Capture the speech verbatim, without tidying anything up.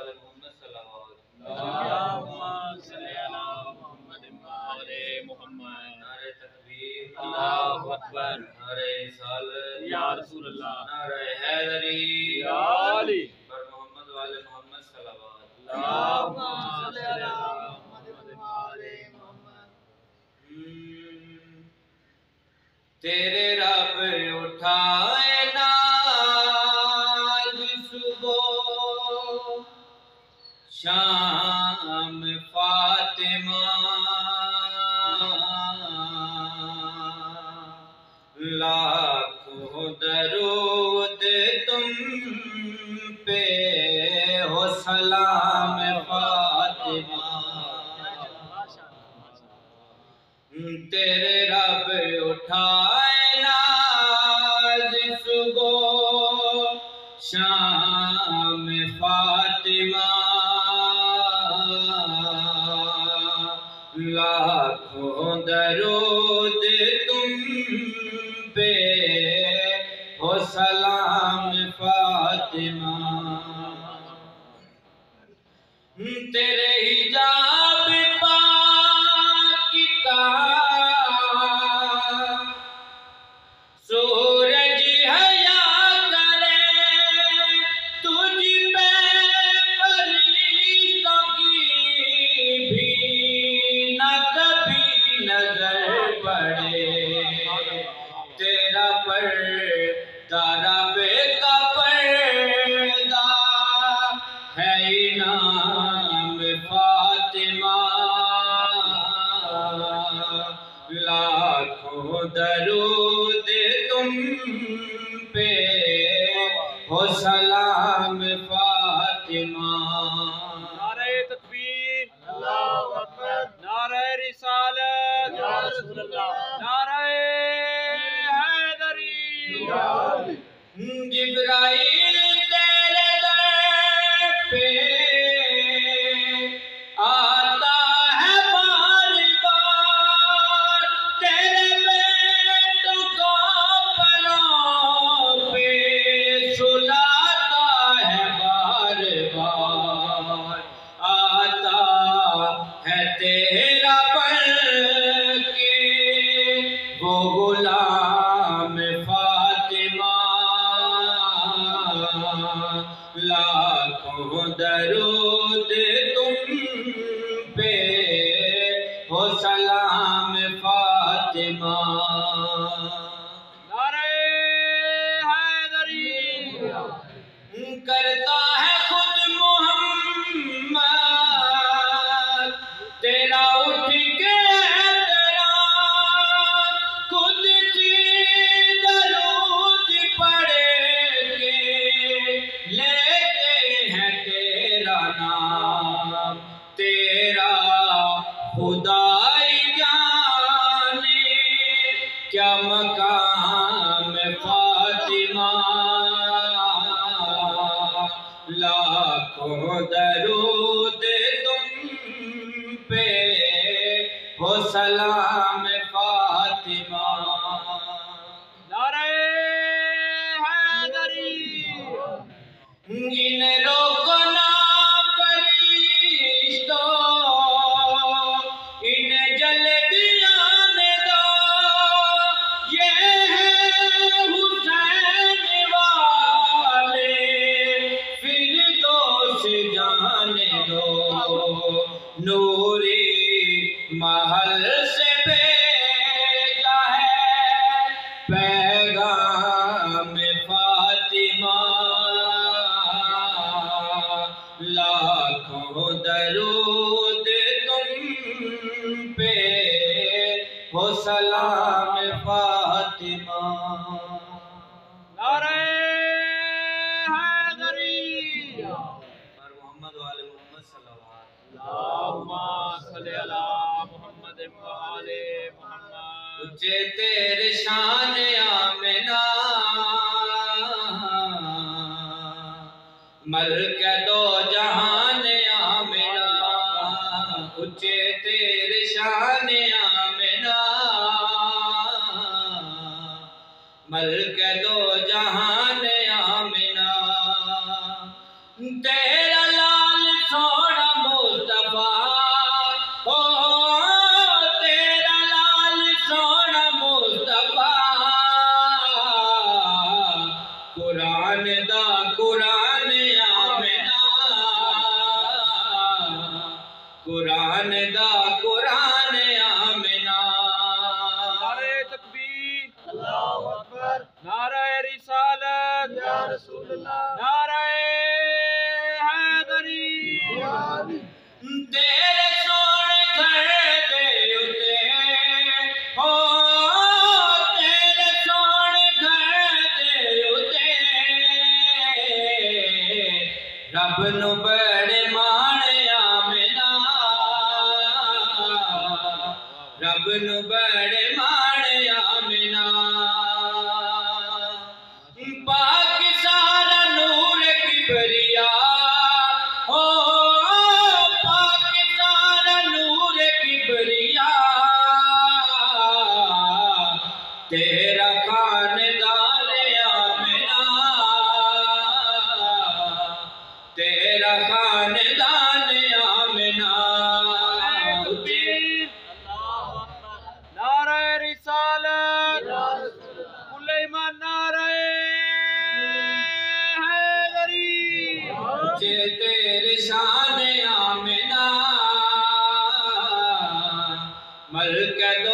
والے محمد صلوات اللہم صلی علی محمد وعلی محمد نعرہ تکبیر اللہ اکبر نعرہ رسالت یا رسول اللہ نعرہ حیدری یا علی پر محمد والے محمد صلوات اللہم صلی علی محمد وعلی محمد تیرے رب اٹھائے ناز صبح شام فاطمہ لاکھوں درود تم پہ ہو سلام فاطمہ تیرے رب اٹھائے ناز صبح شام فاطمہ لاکھوں درود تم پہ ہو سلام فاطمہ تیرے حجاب پاک کا سورج حیا کرے تجھ پہ فرشتوں کی بھی نہ کبھی نظر پڑے تیرا پردہ رب کا پردہ ہے انعام فاطمہ لاکھوں درود تم پہ ہو سلام فاطمہ نعرہ تکبیر اللہ اکبر نعرہ رسالت یا رسول اللہ نعرہ حیدری یا علی جبرائیل تیرے در پہ آتا ہے بار بار تیرے بیٹوں کو پناہ پہ سلاتا ہے بار بار آتا ہے تیرا بن کے وہ غلام فاطمہ لاکھوں درود تم پہ ہو سلام فاطمہ نعرہ حیدری کرتا ہے خود محمد تیرا اٹھ کے احترام خود سی درود پڑھ کے لیتے ہیں تیرا نام تیرا خدائی جانے کیا مقام فاطمہ لاکھوں درود تم پہ ہو سلام فاطمہ نعرہ حیدری ان روکو نہ فرشتوں انہیں جلدی آنے دو یہ ہے حسین والے فردوس جانے دو نوری محل سے بھیجا ہے پیغام فاطمہ لاکھوں درود تم پہ ہو سلام فاطمہ نعرہ حیدری اور محمد والے محمد صلوات اللہم صلی علی محمد وعلی محمد اچھے تیرے شان آمنہ ملک دو جہان آمنہ اچھے تیرے شان آمنہ ملک دو جہان آمنہ تیرا لال سونا مصطفیٰ ہو، تیرا لال سونا مصطفیٰ، قرآن دا قرآن آمنا، قرآن دا قرآن آمنا۔ نعرہ تکبیر، اللہ اکبر، نعرہ رسالت، یا رسول اللہ، نعرہ حیدری، یا علی۔ تیرے سونے گھر دے اتے ہو، تیرے سونے گھر دے اتے، رب نو بڑے مانے آمنا، رب نو بڑے مانے آمنا۔ پاک سارا نور کبریا ہو، پاک سارا نور کبریا، تیرا خاندان آمنا، تیرا خاندان آمنا۔ نعرہ رسالت، کل ایمان، نعرہ حیدری۔ جے تیرے شان آمنا، ملک دو